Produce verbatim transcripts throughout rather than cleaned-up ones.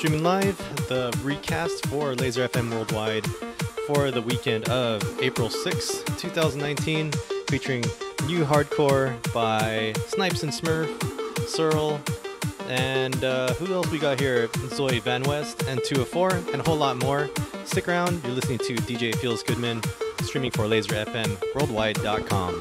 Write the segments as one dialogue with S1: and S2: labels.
S1: streaming live the recast for Laser F M Worldwide for the weekend of April sixth, twenty nineteen, featuring new hardcore by Snipes and Smurf, Searle, and uh, who else we got here? Zoe Van West and two oh four, and a whole lot more. Stick around, you're listening to D J Feels Goodman, streaming for laser f m worldwide dot com.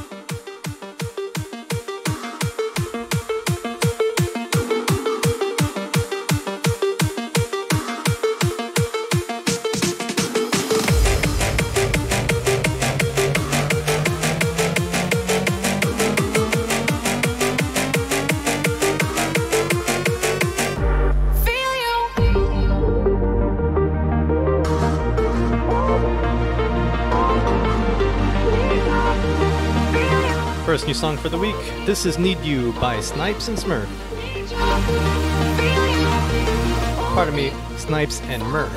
S1: First new song for the week. This is Need You by Snipes and Smurf. Pardon me, Snipes and Murph.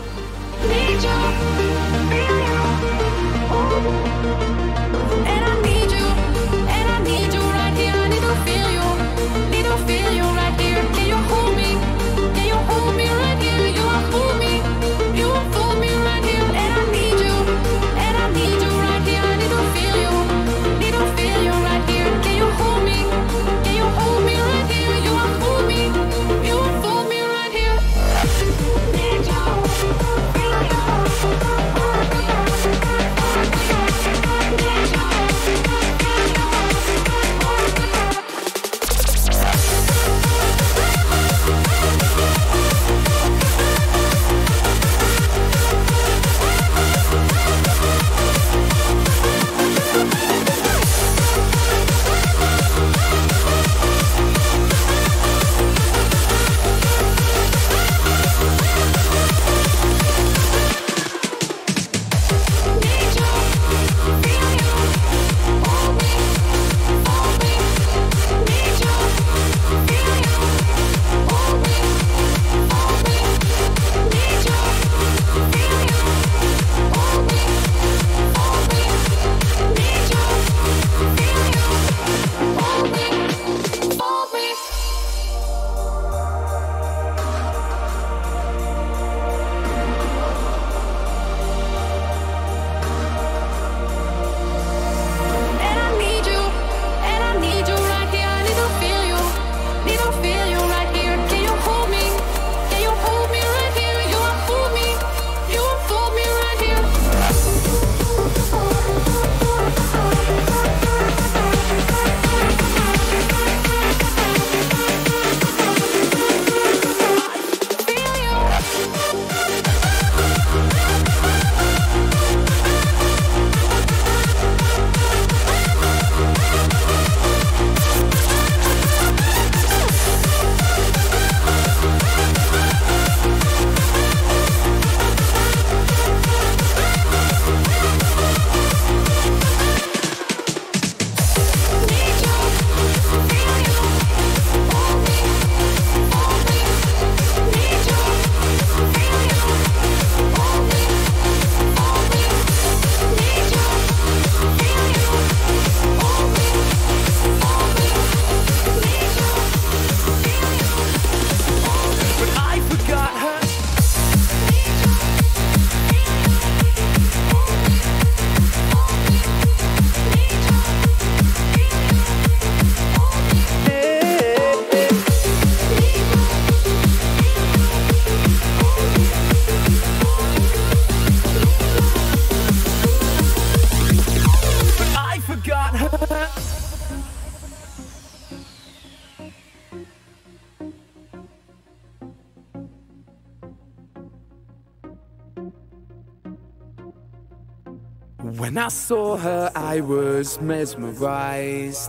S2: When I saw her, I was mesmerized.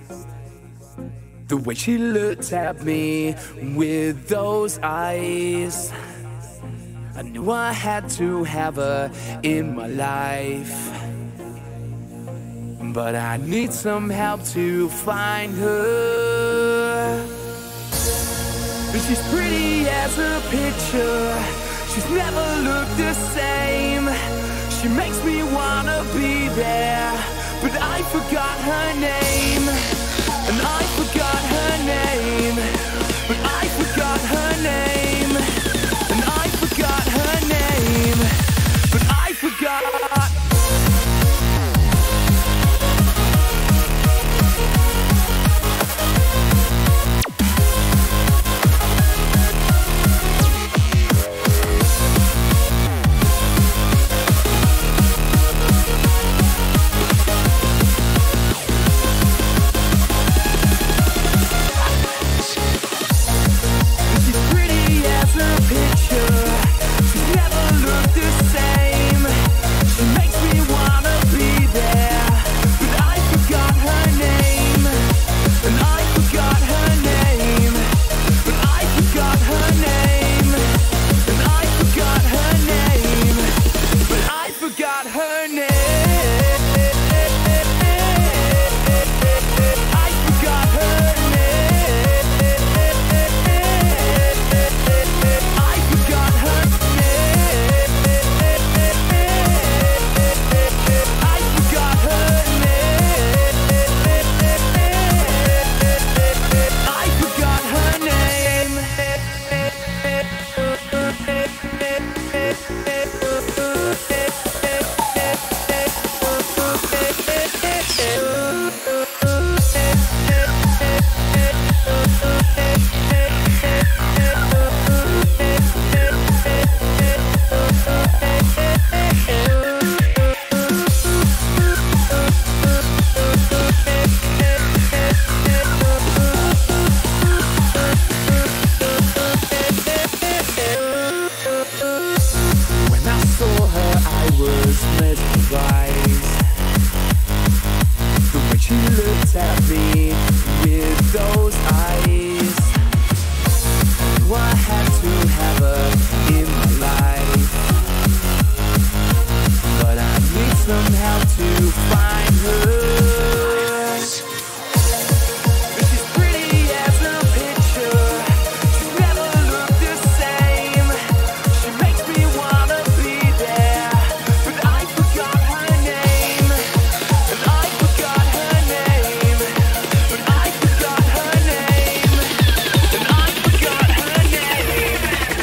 S2: The way she looked at me with those eyes, I knew I had to have her in my life. But I need some help to find her. She's pretty as a picture, she's never looked the same. She makes me wanna be there, but I forgot her name. And I forgot her name, but I forgot her name. at me with those eyes. Oh, I had to have her in my life, but I need somehow to find her. She's pretty as a picture. She's never looked the same. She makes me wanna be there, but I forgot her name. And I forgot her name. But I forgot her name. And I forgot her name.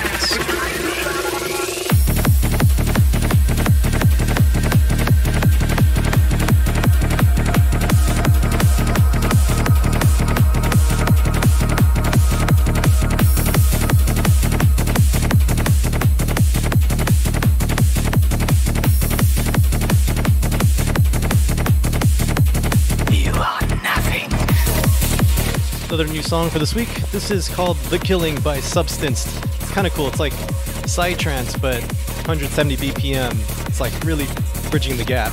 S2: You are nothing.
S1: Another new song for this week. This is called The Killing by Substanced. It's kind of cool. It's like psytrance, but one hundred seventy B P M. It's like really bridging the gap.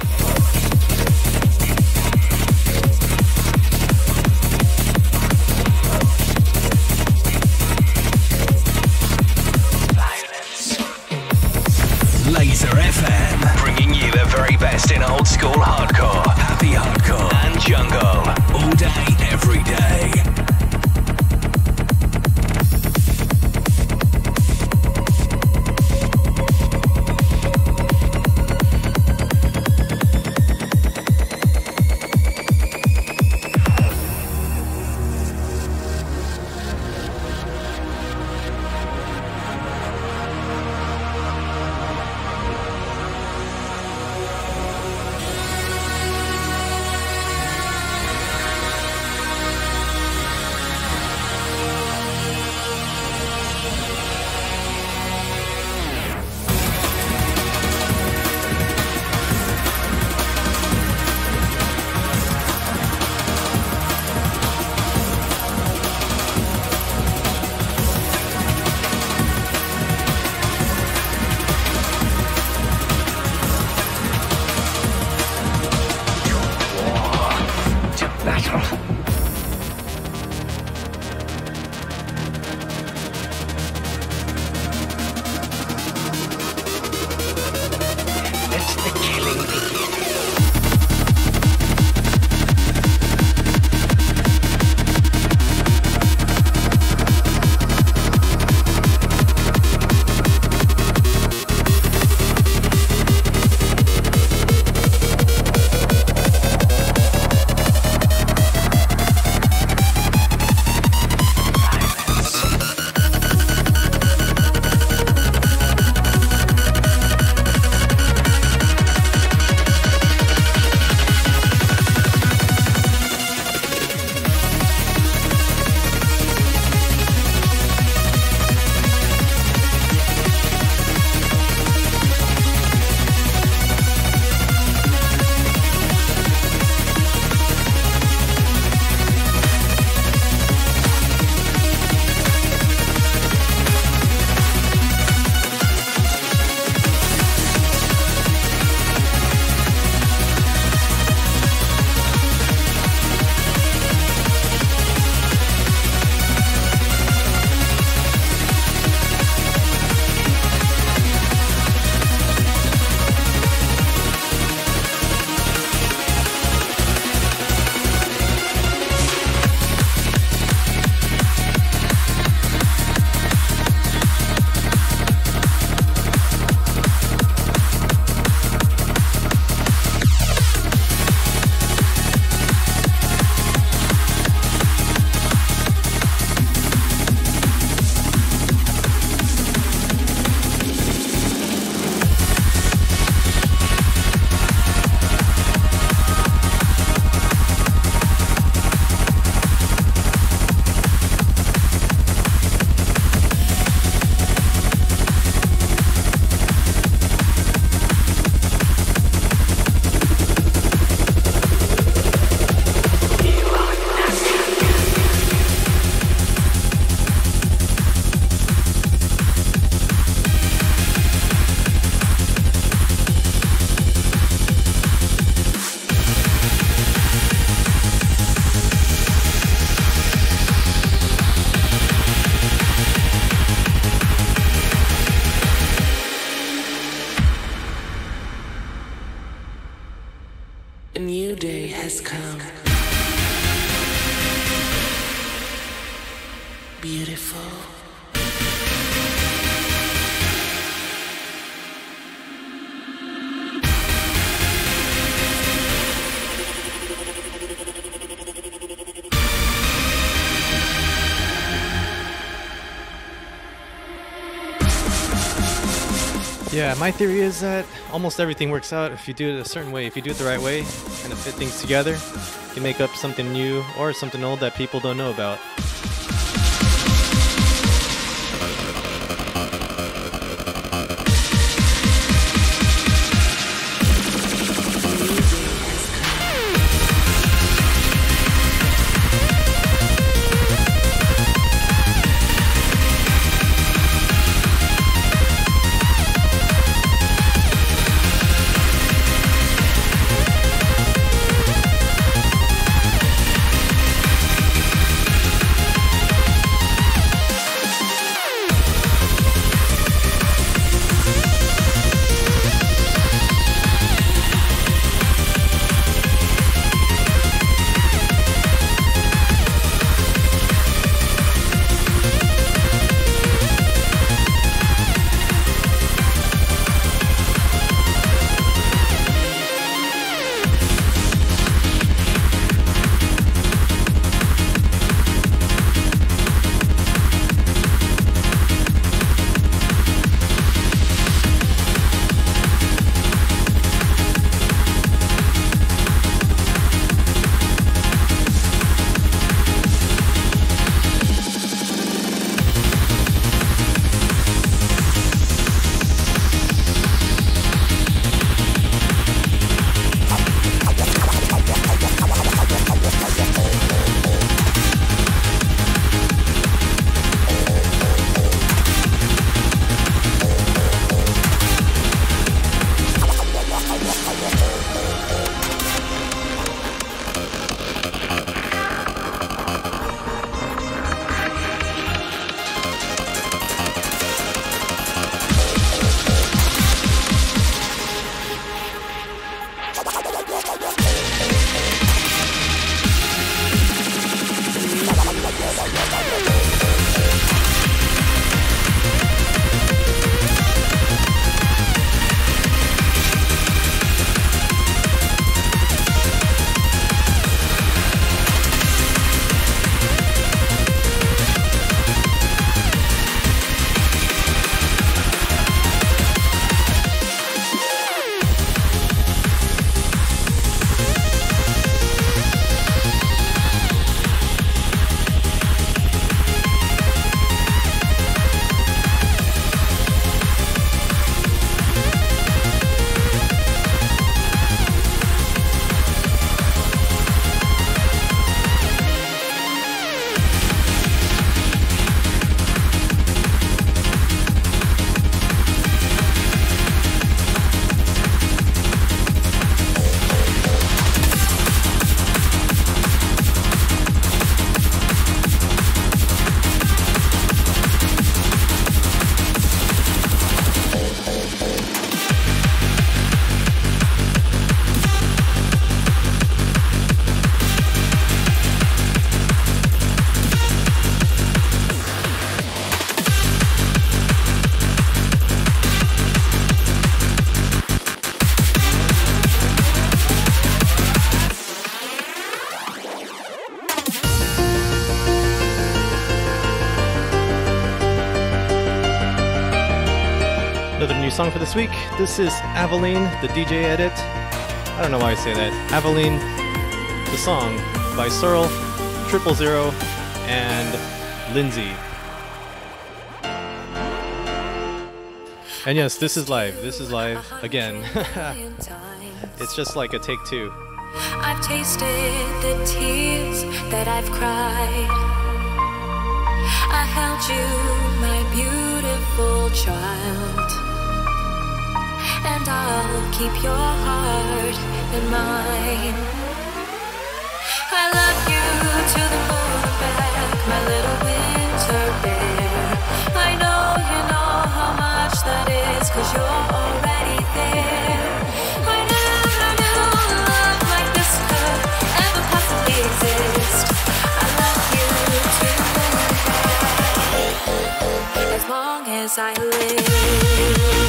S3: Laser F M, bringing you the very best in old school hardcore, happy hardcore, and jungle, all day, every day.
S4: has come. Beautiful.
S1: Yeah, my theory is that almost everything works out if you do it a certain way. If you do it the right way, kind of fit things together, you make up something new or something old that people don't know about. Another new song for this week. This is Aveline, the D J edit. I don't know why I say that. Aveline, the song by Searle, Triple Zero, and Lindsay. And yes, this is live. This is live again. It's just like a take two.
S5: I've tasted the tears that I've cried. I held you, my beautiful child, and I'll keep your heart in mine. I love you to the moon and back, my little winter bear. I know you know how much that is, 'cause you're already there. I never knew love like this could as I live.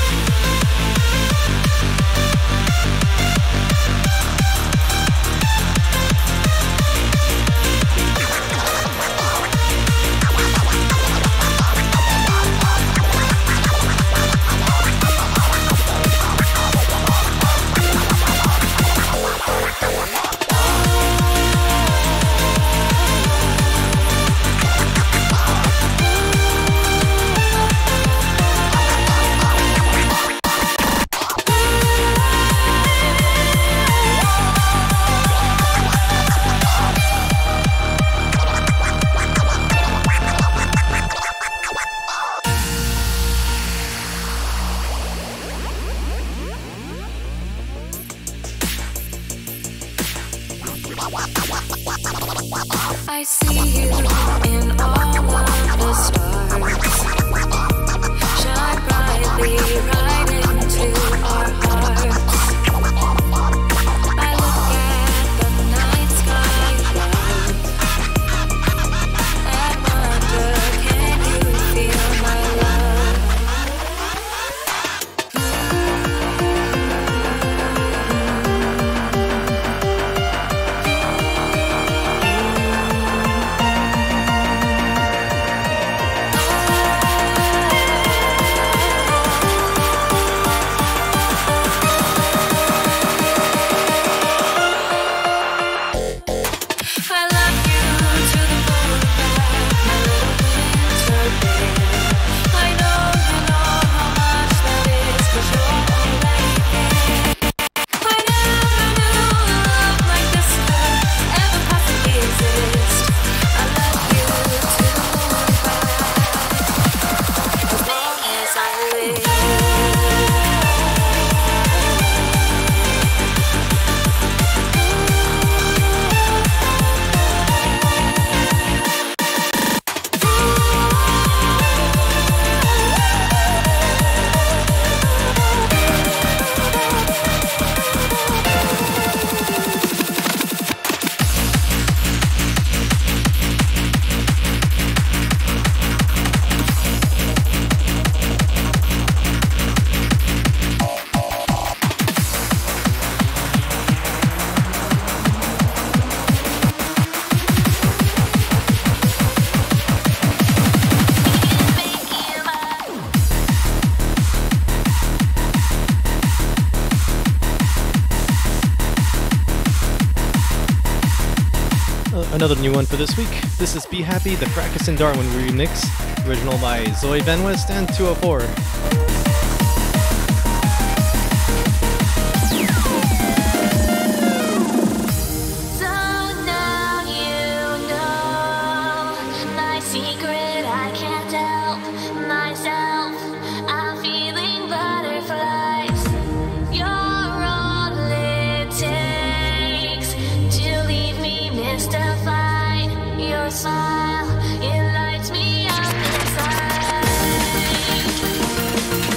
S5: I see you in all of the stars, shine brightly right into our hearts. I look at the night sky above and wonder, can you feel my love?
S1: Another new one for this week. This is Be Happy, the Fracas and Darwin remix, original by Zoe Van West and two oh four.
S5: Smile, it lights me up inside.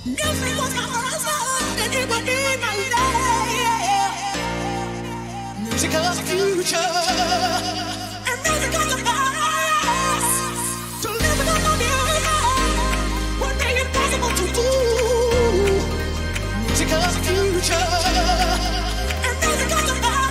S4: Music was my first love, and it would be my life. Music of the future, and music of the past. To live without my music would be impossible to do. Music of the future, and music of the past.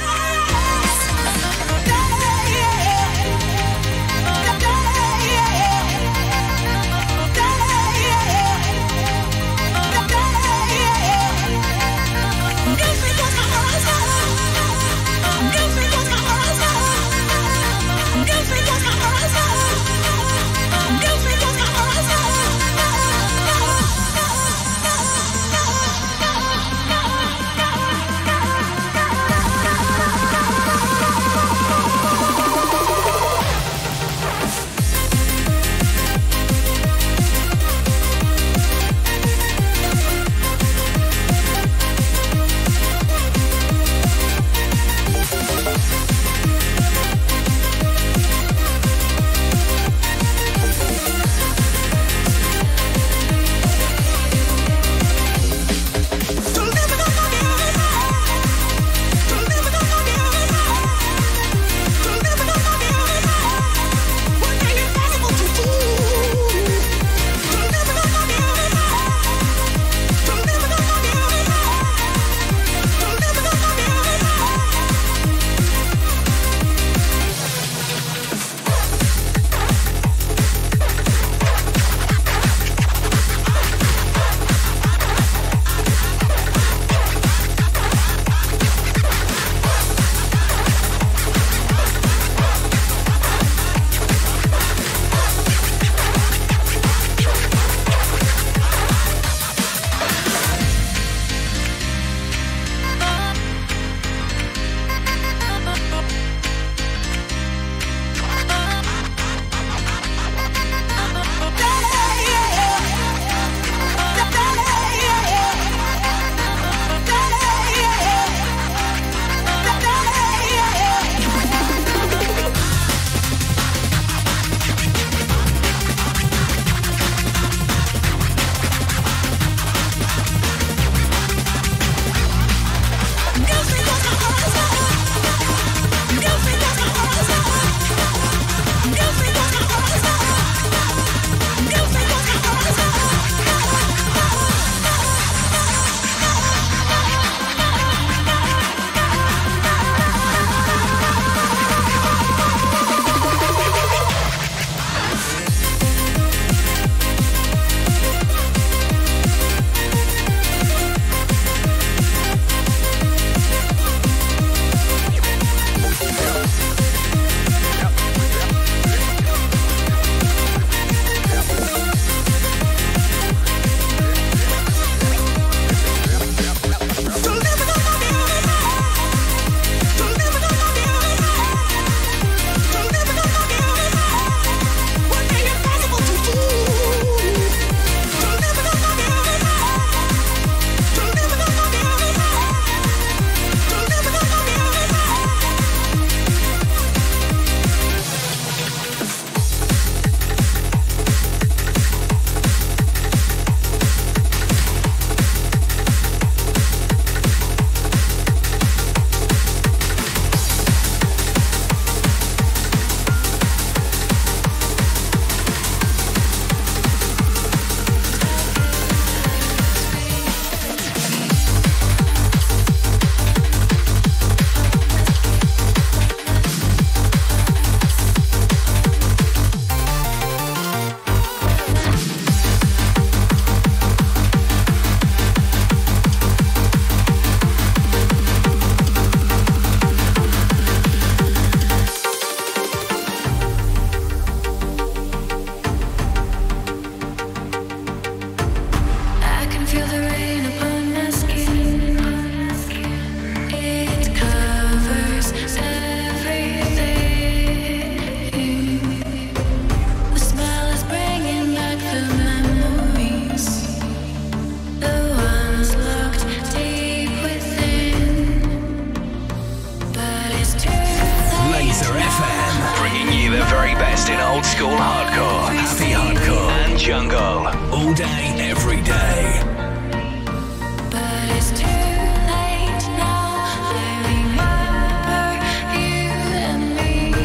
S3: Jungle. All day, every day.
S5: But it's too late now. I remember you and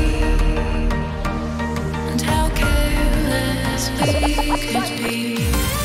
S5: me, and how careless we could be.